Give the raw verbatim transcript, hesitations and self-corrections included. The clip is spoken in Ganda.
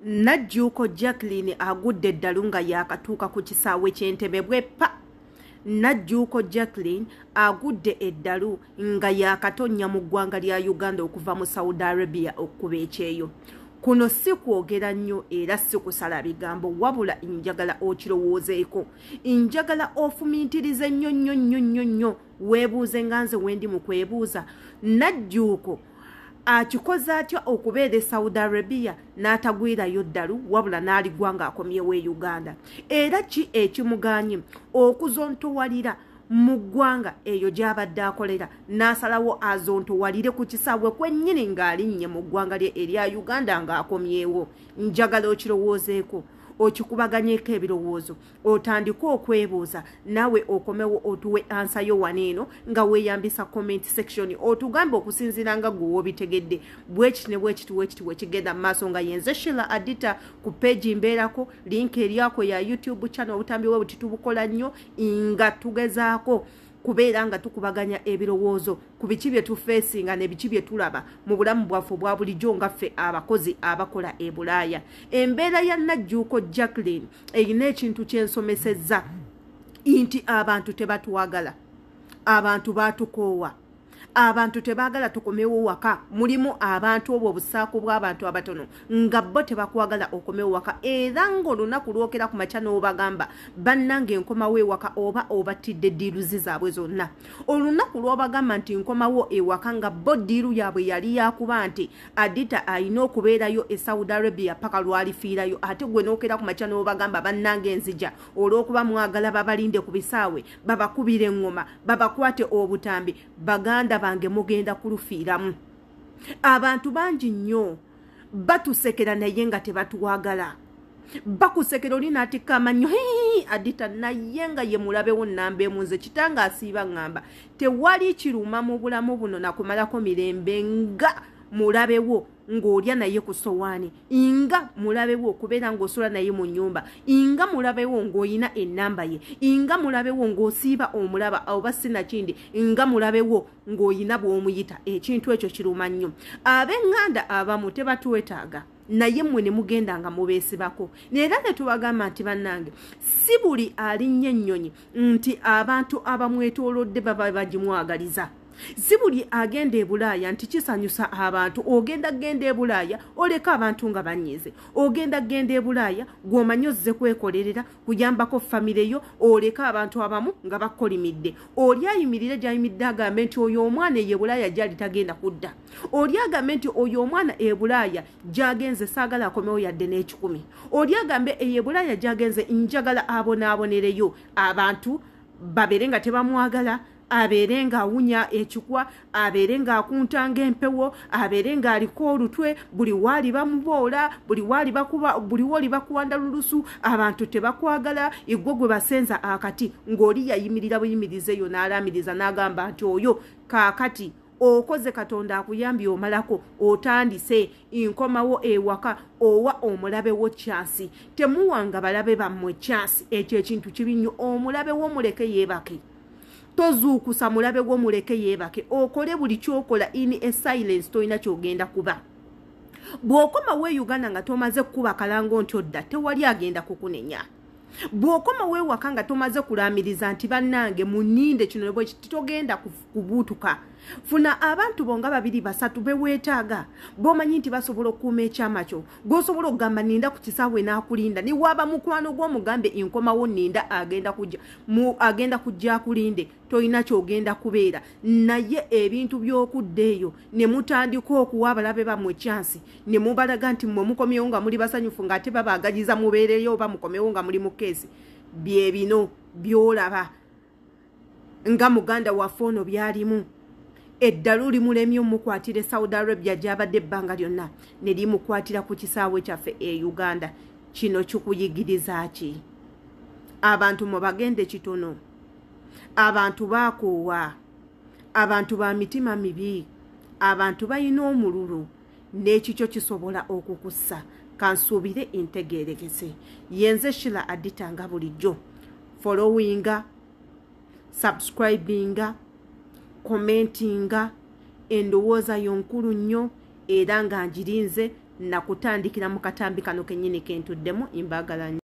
Najjuuko Jacqueline agudde Edalu nga yakatuuka ku kisaawe ky'Entebe bwepa. Najjuuko Jacqueline agudde Edalu nga yakatonya mu ggwanga lya Uganda okuva mu Saudi Arabia okuba ekyeyo. Kuno si kwogera nnyo era si kusala bigambo wabula njagala okirowoozeeko. Njagala ofumiitirize nnyo nnyo nnyo nnyo nnyo weebuuze nga nze wendi mu kwebuuza. Najjuuko akikoze atya okubeera e Saudi Arabia n'atagwirayo Edalu wabula n'aligwanga akomyewo e Uganda. Era ki ekimuganye okuzontowalira mu ggwanga eyo gy'abadde akolera n'asalawo azontowalire ku kisaawe kwennyini ng'alinnye mu ggwanga lye erya Uganda ng'akomyewo. Njagala okirowoozeeko okikubaganyeko ebirowoozo otandika okwebuuza naawe okomewo otuwe ansa yo waneeno nga weeyambisa comment section otugambe okusinziira nga gwe wobitegedde bwekiti ne bwekiti bwekiti wekigenda mu maaso nga yenze Sheila Adita ku page mbeerako link eryako ya YouTube channel obutambi bwe buti tubukola nnyo nga tugezaako kubeera nga tukubaganya ebirowoozo ku biki bye tufeesinga ne biki bye tulaba mu bulamu bwaffe bwa bulijjo nga ffe abakozi abakola e Bulaaya. Embeera ya Najjuuko Jacqueline erina ekintu kyensomesezza nti abantu tebatwagala, abantu batukoowa, abantu tebaagala tukomewo waka. Mulimu abantu obwo obusaako bw'abantu abatono nga bo tebakwagala okomewo waka era ng'olunaku lwokera ku makya n'obagamba bannange nkomawo ewaka oba obatidde ddiiruzi zaabwe zonna. Olunaku lw'obagamba nti nkomawo ewaka nga bo ddiiru yaabwe yali yakuba nti Adita alina okubeerayo e Saudi Arabia paka lwalifiirayo ate gwe n'okera ku makya n'obagamba bannange nzija olw'okuba mwagala babalinde ku bisaawe babakubire engoma babakwate obutambi baganda bange mugenda kulufiiramu. Abantu bangi nnyo batusekera naye nga tebatuwagala. Bakusekera oli n'atikka amannyo Adita naye nga ye mulabewo nnamba emu. Nze kitanga asiiba ngamba tewali kiruma mu bulamu buno nakumalako mirembe nga mulabewo ng'olya naye ku sowaani, inga mulabewo okubeera ng'osula naye mu nnyumba, inga mulabewo ng'olina ennamba ye, inga mulabewo ng'osiiba omulaba oba sinakindi, inga mulabewo ng'olina bw'omuyita. Ekintu ekyo kiruma nnyo. Ab'eŋŋanda abamu tebatwetaaga naye mmwe ne mugenda nga mubeesibako. Neera ne tubagamba nti bannange si buli alinnye ennyonyi nti abantu abamwetoolodde baba bagimwagaliza. Si buli agenda e Bulaaya nti kisanyusa abantu. Ogenda genda e Bulaaya oleka abantu nga banyize. Ogenda genda e Bulaaya gw'omanyi ozze kwekolerera kuyambako famire yo oleka abantu abamu nga bakolimidde. Oli ayimirire gy'ayimiridde agambe nti oyo omwana e Bulaaya gy'ali tagenda kudda. Oli agambe nti oyo omwana e Bulaaya gy'agenze saagala akomewo yadde n'ekikumi. Oli agambe e Bulaaya gy'agenze njagala abonaabonereyo. Abantu babeere nga tebamwagala, abeere ng'awunya ekikwa, abeere ng'akuntanga empewo, abeere ng'aliko olutwe, buli waali bamuboola, buli waali bakuba, buli wali bakuwanda lulusu, abantu tebakwagala, igwe gwe basenza akati ng'oli yayimirira buyimirize yo n'alaamiriza n'agamba nti oyo kaakati okoze Katonda akuyambye omalako otandise nkomawo ewaka owa omulabewo chansi. Temuwanga balabe bammwe chansi. Ekyo ekintu kibi nnyo. Omulabewo muleke yeebake. Tozuukusa mulabe gwo muleke yeebake. Okole buli kyokola in a silence toyina kyogenda kuba. Bw'okoma we Uganda nga tomaze kuba kalango nti odda tewali agenda kukunenya. Bw'okoma we waka nga tomaze kulaamiriza nti bannange muninde kino bwe kitogenda kubuutuka. Funa abantu bonga babiri basatu beweetaaga bomanyi nti basobola okuuma ekyama kyo gw'osobola okugamba ninda ku kisaawe n'akulinda. Ni waba mukwano gw'omugambe enkomawo ninda agenda kujja mu agenda kujja akulinde toyina kyogenda kubeera. Naye ebintu by'okudda eyo ne mutandika okuwa abalabe bammwe chansi ne mubalaga nti mmwe mukomyewo nga muli basanyufu ng'ate babaagaliza mubeereyo oba mukomewo nga muli mu keesi. Bye bino by'olaba nga muganda waffe ono byalimu. Edalu limulemye omukwatire Saudi Arabia gy'abadde ebbanga lyonna ne limukwatira ku kisaawe kyaffe e Uganda. Kino kikuyigiriza ki? Abantu mu bagende kitono, abantu baakoowa, abantu ba mitima mibi, abantu balina omululu n'ekikyo kisobola okukussa. Kansuubire integeerekese. Yenze Sheila Adita nga bulijjo. Followinga, subscribinga, commentinga, endowooza yonkulu nnyo era nga njirinze nakutandikira mu katambi kano kennyini kentuddemu. Imbagala nnyo.